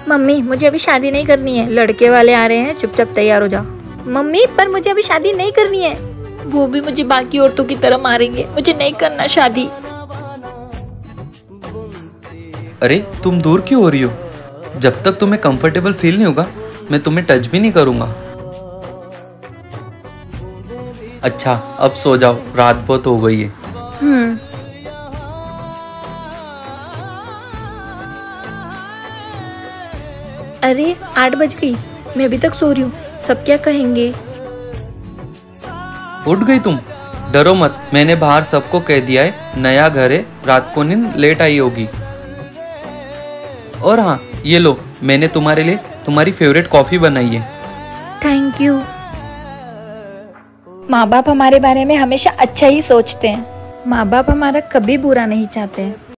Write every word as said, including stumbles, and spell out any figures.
Mummy मुझे अभी शादी नहीं करनी है, लड़के वाले आ रहे हैं, चुपचाप तैयार हो जाओ। मम्मी पर मुझे अभी शादी नहीं करनी है। वो भी मुझे बाकी औरतों की तरह मारेंगे, मुझे नहीं करना शादी। अरे तुम दूर क्यों हो रही हो? जब तक तुम्हें कंफर्टेबल फील नहीं होगा मैं तुम्हें टच भी नहीं करूंगा। अच्छा अब सो जाओ, रात बहुत हो गई है। हम्म अरे आठ बज गई, मैं अभी तक सो रही हूँ, सब क्या कहेंगे। उठ गई तुम? डरो मत, मैंने बाहर सबको कह दिया है नया घर है, रात को नींद लेट आई होगी। और हाँ ये लो, मैंने तुम्हारे लिए तुम्हारी फेवरेट कॉफी बनाई है। Thank you. माँ बाप हमारे बारे में हमेशा अच्छा ही सोचते हैं, माँ बाप हमारा कभी बुरा नहीं चाहते हैं।